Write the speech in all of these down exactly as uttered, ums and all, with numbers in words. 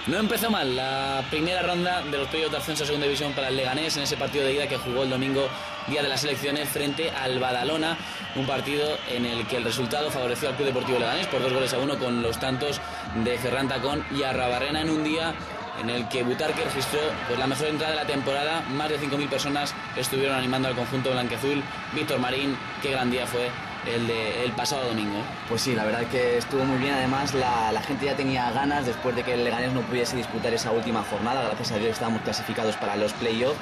No empezó mal la primera ronda de los playoffs de ascenso a segunda división para el Leganés en ese partido de ida que jugó el domingo, día de las elecciones, frente al Badalona, un partido en el que el resultado favoreció al Club Deportivo Leganés por dos goles a uno con los tantos de Ferran Tacón y Arruabarrena, en un día en el que Butarque registró pues, la mejor entrada de la temporada. Más de cinco mil personas estuvieron animando al conjunto blanquiazul. Víctor Marín, qué gran día fue el de el pasado domingo. Pues sí, la verdad que estuvo muy bien. Además la, la gente ya tenía ganas después de que el Leganés no pudiese disputar esa última jornada. Gracias a Dios estábamos clasificados para los playoffs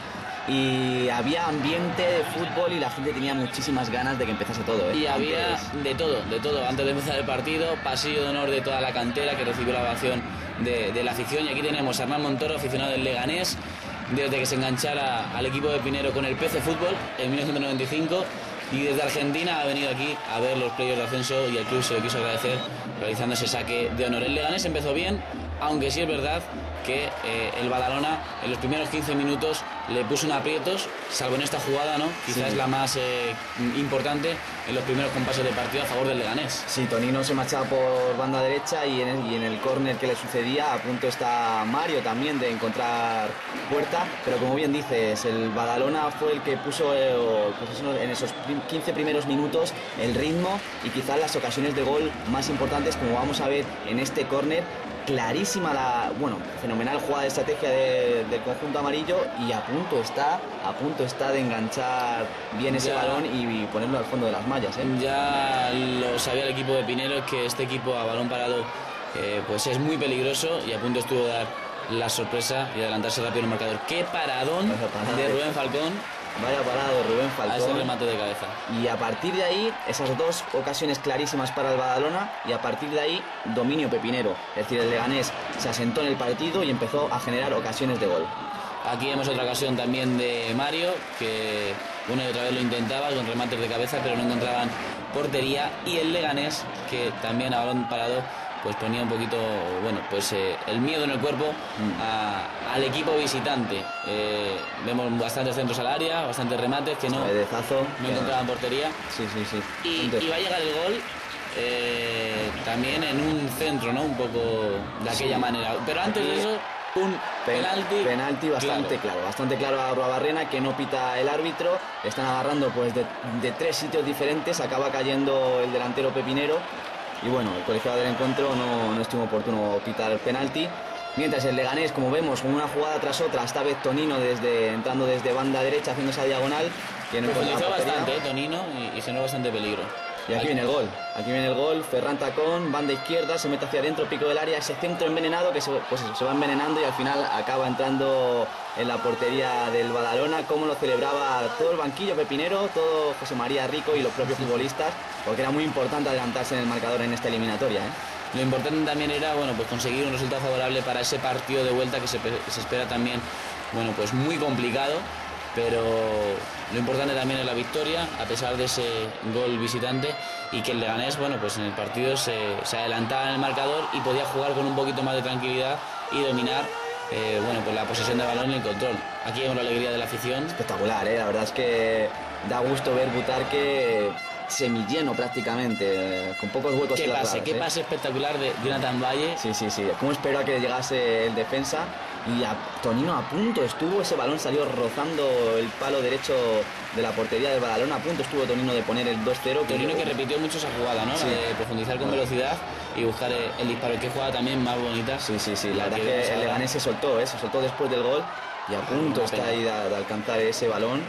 y había ambiente de fútbol y la gente tenía muchísimas ganas de que empezase todo, ¿eh? Y había Antes... de todo, de todo. Antes de empezar el partido, pasillo de honor de toda la cantera que recibió la ovación de, de la afición. Y aquí tenemos a Hernán Montoro, aficionado del Leganés, desde que se enganchara al equipo de Pinero con el P C Fútbol en mil novecientos noventa y cinco. Y desde Argentina ha venido aquí a ver los playoffs de ascenso y el club se lo quiso agradecer realizando ese saque de honor. El Leganés empezó bien, aunque sí es verdad que eh, el Badalona en los primeros quince minutos le puso un aprietos, salvo en esta jugada, ¿no? Quizás es sí. la más eh, importante en los primeros compases de partido a favor del Leganés. Sí, Tonino se marchaba por banda derecha y en el, y en el córner que le sucedía a punto está Mario también de encontrar puerta, pero como bien dices, el Badalona fue el que puso eh, pues eso, en esos quince primeros minutos el ritmo y quizás las ocasiones de gol más importantes, como vamos a ver en este córner. Clarísima la, bueno, fenomenal jugada de estrategia de, del conjunto amarillo y a punto está, a punto está de enganchar bien ese ya, balón y, y ponerlo al fondo de las mallas, ¿eh? Ya lo sabía el equipo de Pinero, que este equipo a balón parado eh, pues es muy peligroso y a punto estuvo de dar la sorpresa y adelantarse rápido en el marcador. ¡Qué paradón de Rubén Falcón! Vaya parado Rubén Falcón. A ese remate de cabeza. Y a partir de ahí, esas dos ocasiones clarísimas para el Badalona y a partir de ahí, dominio pepinero. Es decir, el Leganés se asentó en el partido y empezó a generar ocasiones de gol. Aquí vemos otra ocasión también de Mario, que una y otra vez lo intentaba con remates de cabeza, pero no encontraban portería. Y el Leganés, que también a balón parado pues ponía un poquito, bueno, pues eh, el miedo en el cuerpo a, al equipo visitante. Eh, vemos bastantes centros al área, bastantes remates que no, Zazo, no encontraban portería. Sí, sí, sí. Y, y va a llegar el gol eh, también en un centro, ¿no? Un poco de aquella sí. manera. Pero antes de eso, un penalti. Penalti bastante claro, claro bastante claro a Arruabarrena, que no pita el árbitro. Están agarrando pues de, de tres sitios diferentes, acaba cayendo el delantero pepinero. Y bueno, el colegiado del encuentro no, no estuvo oportuno pitar el penalti. Mientras el Leganés, como vemos, con una jugada tras otra, esta vez Tonino desde, entrando desde banda derecha, haciendo esa diagonal. Profundizó bastante, eh, Tonino, y, y generó bastante peligro. Y aquí viene el gol, aquí viene el gol, Ferran Tacón, banda izquierda, se mete hacia adentro, pico del área, ese centro envenenado que se, pues eso, se va envenenando y al final acaba entrando en la portería del Badalona. Como lo celebraba todo el banquillo pepinero, todo José María Rico y los propios futbolistas, porque era muy importante adelantarse en el marcador en esta eliminatoria, ¿eh? Lo importante también era, bueno, pues conseguir un resultado favorable para ese partido de vuelta que se, se espera también, bueno, pues muy complicado. Pero lo importante también es la victoria, a pesar de ese gol visitante, y que el Leganés, bueno, pues en el partido se, se adelantaba en el marcador y podía jugar con un poquito más de tranquilidad y dominar eh, bueno, pues la posesión de balón y el control. Aquí vemos la alegría de la afición. Espectacular, ¿eh? La verdad es que da gusto ver Butarque semilleno prácticamente, con pocos huecos. ¿Qué pase? Claras, ¿Qué ¿eh? pase espectacular de Jonathan Valle? Sí, sí, sí. ¿Cómo espero a que llegase el defensa? Y a Tonino a punto estuvo, ese balón salió rozando el palo derecho de la portería del Badalona, a punto estuvo Tonino de poner el dos cero. Tonino que repitió mucho esa jugada, ¿no? Sí. La de profundizar con velocidad y buscar el disparo. Qué jugada también más bonita. Sí, sí, sí. La, la verdad que, que el Leganés se soltó, ¿eh? Se soltó después del gol y a punto está ahí de, de alcanzar ese balón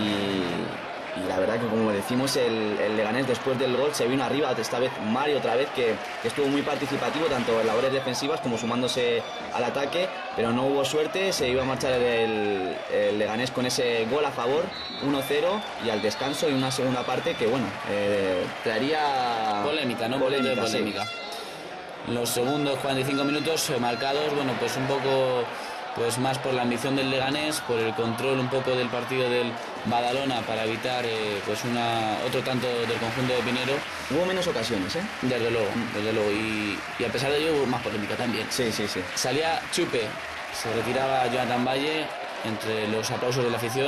y... Y la verdad que, como decimos, el, el Leganés después del gol se vino arriba, esta vez Mario otra vez, que, que estuvo muy participativo tanto en labores defensivas como sumándose al ataque, pero no hubo suerte, se iba a marchar el, el Leganés con ese gol a favor, uno cero, y al descanso y una segunda parte que, bueno, eh, traería... Polémica, ¿no? Polémica, polémica. Sí. Los segundos cuarenta y cinco minutos marcados, bueno, pues un poco... pues más por la ambición del Leganés, por el control un poco del partido del Badalona para evitar eh, pues una otro tanto del conjunto de Pinero. Hubo menos ocasiones, ¿eh? Desde luego, desde luego. Y, y a pesar de ello hubo más polémica también. Sí, sí, sí. Salía Chupe, se retiraba Jonathan Valle entre los aplausos de la afición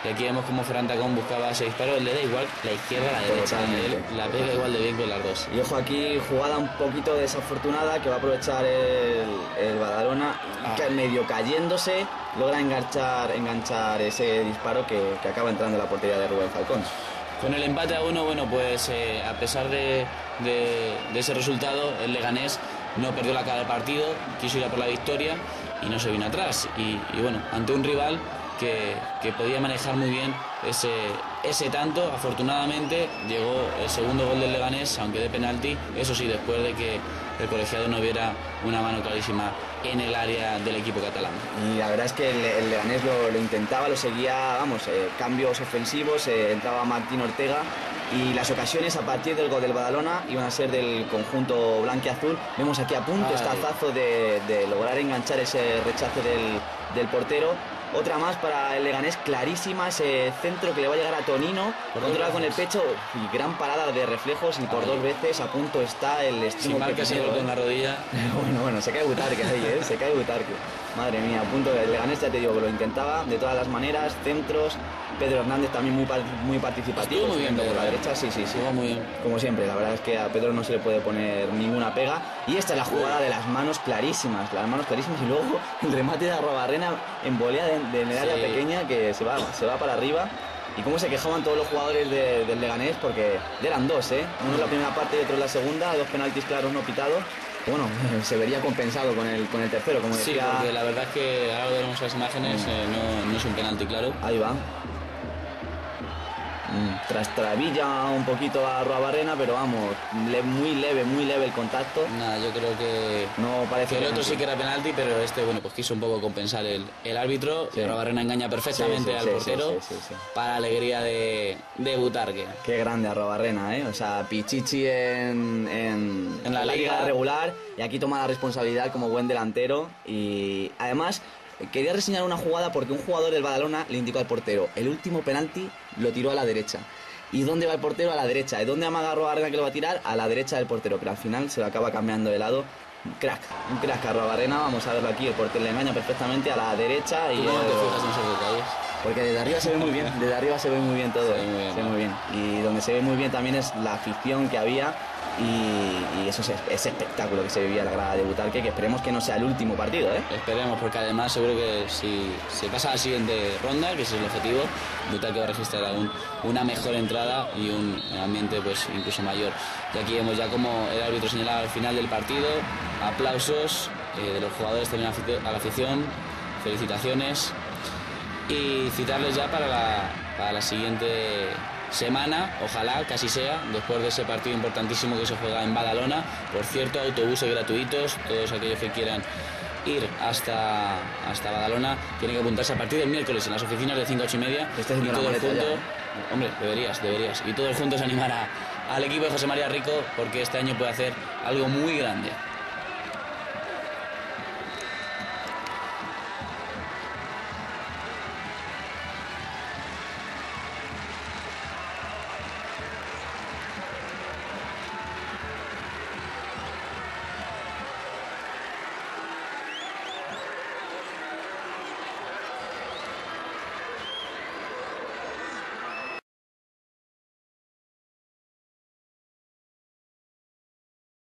Y aquí vemos como Ferran Tacón buscaba ese disparo, le da igual la izquierda a la derecha, él la pega igual de bien con las dos. Y ojo aquí, jugada un poquito desafortunada que va a aprovechar el, el Badalona, ah. que medio cayéndose logra enganchar, enganchar ese disparo que, que acaba entrando en la portería de Rubén Falcón. Con el empate a uno, bueno, pues eh, a pesar de, de, de ese resultado, el Leganés no perdió la cara del partido, quiso ir a por la victoria y no se vino atrás. Y, y bueno, ante un rival que, que podía manejar muy bien ese, ese tanto, afortunadamente llegó el segundo gol del Leganés, aunque de penalti, eso sí, después de que el colegiado no viera una mano clarísima en el área del equipo catalán. Y la verdad es que el, el Leganés lo, lo intentaba, lo seguía, vamos, eh, cambios ofensivos, eh, entraba Martín Ortega y las ocasiones a partir del gol del Badalona iban a ser del conjunto blanquiazul. Vemos aquí a punto, está Zazo de, de lograr enganchar ese rechace del, del portero. Otra más para el Leganés, clarísima, ese centro que le va a llegar a Tonino, controla con el pecho y gran parada de reflejos y por Ay. dos veces a punto está el extremo. Si marca ese golpe en la rodilla. Bueno, bueno, se cae Butarque ahí, ¿eh? Se cae Butarque. Madre mía, a punto el Leganés, ya te digo que lo intentaba de todas las maneras, centros. Pedro Hernández también muy, muy participativo. Estuvo muy bien, por la derecha, sí, sí, sí. Estuvo muy bien. Como siempre, la verdad es que a Pedro no se le puede poner ninguna pega. Y esta es la jugada de las manos clarísimas, las manos clarísimas y luego el remate de Arruabarrena en volea de, de en el área sí. pequeña que se va, se va para arriba. Y cómo se quejaban todos los jugadores de, del Leganés porque eran dos, ¿eh? Uno en la primera parte y otro en la segunda, dos penaltis claros no pitados. Bueno, se vería compensado con el, con el tercero, como decía. Sí, porque la verdad es que ahora veremos las imágenes, eh, no, no es un penalti claro. Ahí va. Tras trabilla un poquito a Arruabarrena, pero vamos, le, muy leve, muy leve el contacto. Nada, yo creo que, no parece que el otro sí que era penalti, pero este, bueno, pues quiso un poco compensar el, el árbitro. Sí. Arruabarrena engaña perfectamente sí, sí, al sí, portero sí, sí, sí, sí. para alegría de, de Butarque. Qué grande Arruabarrena, ¿eh? O sea, Pichichi en, en, en la, la liga. liga regular y aquí toma la responsabilidad como buen delantero y además... Quería reseñar una jugada porque un jugador del Badalona le indicó al portero, el último penalti lo tiró a la derecha. ¿Y dónde va el portero? A la derecha. ¿Y dónde amaga Arruabarrena que lo va a tirar? A la derecha del portero, pero al final se lo acaba cambiando de lado. Un crack, un crack Arruabarrena, vamos a verlo aquí, el portero le engaña perfectamente a la derecha. Y ¿Tú no te fijas en esos detalles? Porque desde arriba se ve muy bien, desde arriba se ve muy bien todo, se ve muy bien, se ve muy bien. Y donde se ve muy bien también es la afición que había y, y eso es ese espectáculo que se vivía en la grada de Butarque, que esperemos que no sea el último partido, ¿eh? Esperemos, porque además seguro que si se pasa a la siguiente ronda, que ese es el objetivo, Butarque va a registrar aún una mejor entrada y un ambiente pues incluso mayor. Y aquí vemos ya como el árbitro señalaba al final del partido, aplausos eh, de los jugadores también a la afición, felicitaciones. Y citarles ya para la, para la siguiente semana, ojalá, casi sea, después de ese partido importantísimo que se juega en Badalona. Por cierto, autobuses gratuitos, todos aquellos que quieran ir hasta, hasta Badalona tienen que apuntarse a partir del miércoles en las oficinas de cinco a ocho y media. Y todos juntos, hombre, deberías, deberías. Y todos juntos animar a, al equipo de José María Rico porque este año puede hacer algo muy grande.